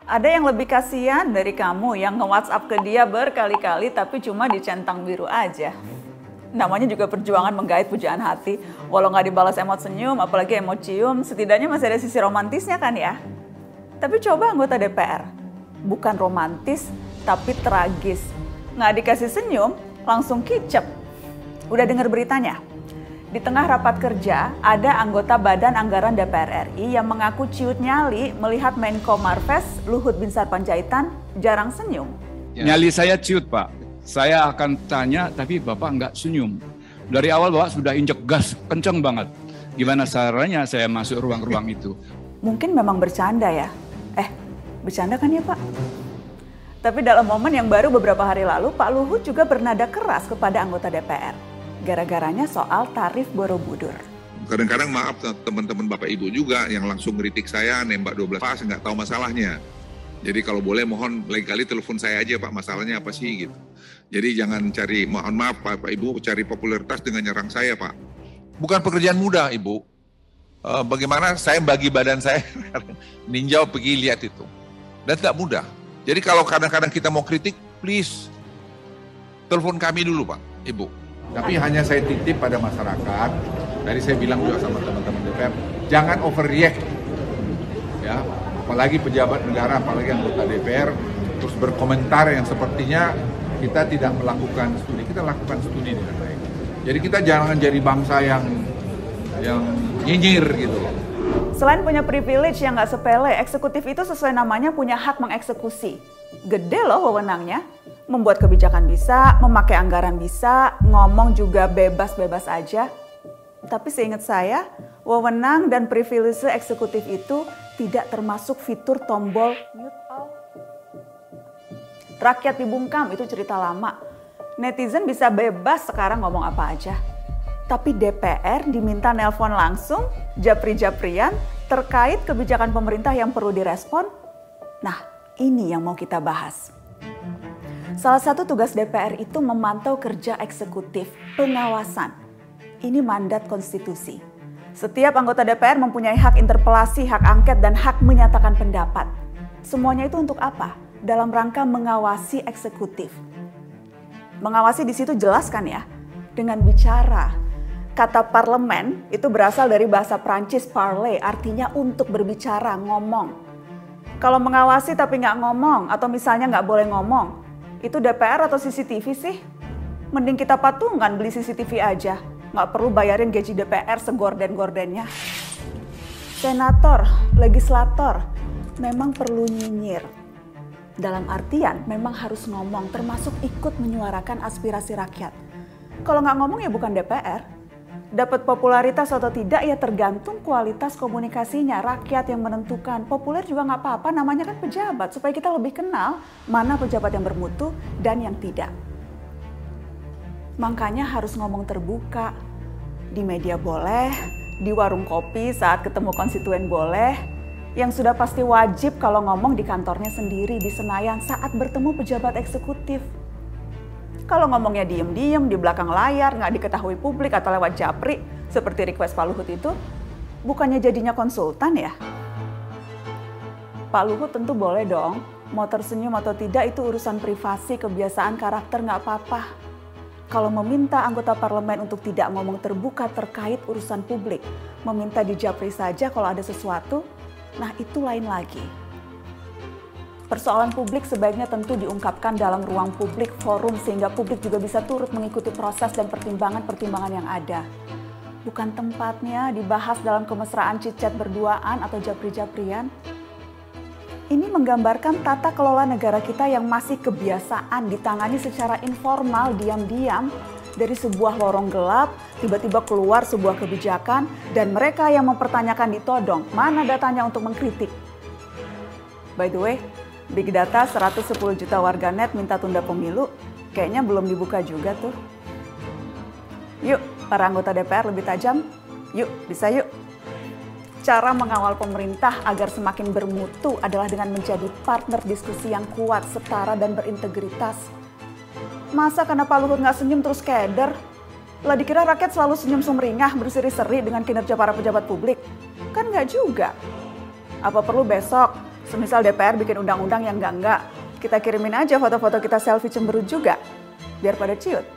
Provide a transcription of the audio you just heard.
Ada yang lebih kasihan dari kamu yang nge-WhatsApp ke dia berkali-kali tapi cuma dicentang biru aja. Namanya juga perjuangan menggait pujaan hati. Walau nggak dibalas emot senyum, apalagi emot cium, setidaknya masih ada sisi romantisnya kan ya. Tapi coba anggota DPR, bukan romantis tapi tragis. Nggak dikasih senyum, langsung kicep. Udah dengar beritanya? Di tengah rapat kerja, ada anggota Badan Anggaran DPR RI yang mengaku ciut nyali melihat Menko Marves Luhut Binsar Panjaitan jarang senyum. Nyali saya ciut, Pak. Saya akan tanya, tapi Bapak nggak senyum. Dari awal Bapak sudah injek gas, kenceng banget. Gimana caranya saya masuk ruang-ruang itu? Mungkin memang bercanda ya. Bercanda kan ya Pak? Tapi dalam momen yang baru beberapa hari lalu, Pak Luhut juga bernada keras kepada anggota DPR. Gara-garanya soal tarif Borobudur. Kadang-kadang maaf teman-teman Bapak Ibu juga yang langsung ngeritik saya, nembak 12 pas, nggak tahu masalahnya. Jadi kalau boleh mohon lain kali telepon saya aja Pak, masalahnya apa sih gitu. Jadi jangan cari, mohon maaf Bapak Ibu, cari popularitas dengan nyerang saya Pak. Bukan pekerjaan mudah Ibu. Bagaimana saya bagi badan saya, ninjau pergi lihat itu. Dan tidak mudah. Jadi kalau kadang-kadang kita mau kritik, please telepon kami dulu Pak, Ibu. Tapi hanya saya titip pada masyarakat, tadi saya bilang juga sama teman-teman DPR, jangan overreact. Ya, apalagi pejabat negara, apalagi anggota DPR, terus berkomentar yang sepertinya kita tidak melakukan studi, kita lakukan studi dengan baik. Jadi kita jangan jadi bangsa yang nyinyir gitu loh. Selain punya privilege yang nggak sepele, eksekutif itu sesuai namanya punya hak mengeksekusi. Gede loh wewenangnya. Membuat kebijakan bisa, memakai anggaran bisa, ngomong juga bebas-bebas aja. Tapi seingat saya, wewenang dan privilege eksekutif itu tidak termasuk fitur tombol mute all. Rakyat dibungkam itu cerita lama. Netizen bisa bebas sekarang ngomong apa aja. Tapi DPR diminta nelpon langsung, japri-japrian, terkait kebijakan pemerintah yang perlu direspon. Nah, ini yang mau kita bahas. Salah satu tugas DPR itu memantau kerja eksekutif, pengawasan. Ini mandat konstitusi. Setiap anggota DPR mempunyai hak interpelasi, hak angket, dan hak menyatakan pendapat. Semuanya itu untuk apa? Dalam rangka mengawasi eksekutif. Mengawasi di situ jelas kan ya? Dengan bicara. Kata parlemen itu berasal dari bahasa Prancis parler, artinya untuk berbicara, ngomong. Kalau mengawasi tapi nggak ngomong, atau misalnya nggak boleh ngomong, itu DPR atau CCTV sih? Mending kita patungan beli CCTV aja. Nggak perlu bayarin gaji DPR segorden-gordennya. Senator, legislator, memang perlu nyinyir. Dalam artian memang harus ngomong, termasuk ikut menyuarakan aspirasi rakyat. Kalau nggak ngomong ya bukan DPR. Dapat popularitas atau tidak ya tergantung kualitas komunikasinya. Rakyat yang menentukan. Populer juga nggak apa-apa, namanya kan pejabat. Supaya kita lebih kenal mana pejabat yang bermutu dan yang tidak. Makanya harus ngomong terbuka. Di media boleh, di warung kopi saat ketemu konstituen boleh. Yang sudah pasti wajib kalau ngomong di kantornya sendiri, di Senayan saat bertemu pejabat eksekutif. Kalau ngomongnya diem-diem di belakang layar, nggak diketahui publik atau lewat japri, seperti request Pak Luhut itu, bukannya jadinya konsultan ya? Pak Luhut tentu boleh dong, mau tersenyum atau tidak itu urusan privasi, kebiasaan, karakter nggak apa-apa. Kalau meminta anggota parlemen untuk tidak ngomong terbuka terkait urusan publik, meminta di japri saja kalau ada sesuatu, nah itu lain lagi. Persoalan publik sebaiknya tentu diungkapkan dalam ruang publik, forum, sehingga publik juga bisa turut mengikuti proses dan pertimbangan-pertimbangan yang ada. Bukan tempatnya dibahas dalam kemesraan cicet berduaan atau japri-japrian. Ini menggambarkan tata kelola negara kita yang masih kebiasaan ditangani secara informal, diam-diam, dari sebuah lorong gelap, tiba-tiba keluar sebuah kebijakan, dan mereka yang mempertanyakan ditodong, mana datanya untuk mengkritik. By the way, Big Data 110 juta warganet minta tunda pemilu, kayaknya belum dibuka juga tuh. Yuk, para anggota DPR lebih tajam. Yuk, bisa yuk. Cara mengawal pemerintah agar semakin bermutu adalah dengan menjadi partner diskusi yang kuat, setara, dan berintegritas. Masa karena Pak Luhut nggak senyum terus keder? Lah dikira rakyat selalu senyum sumringah, berseri-seri dengan kinerja para pejabat publik? Kan nggak juga. Apa perlu besok Semisal DPR bikin undang-undang yang enggak, kita kirimin aja foto-foto kita selfie cemberut juga, biar pada ciut.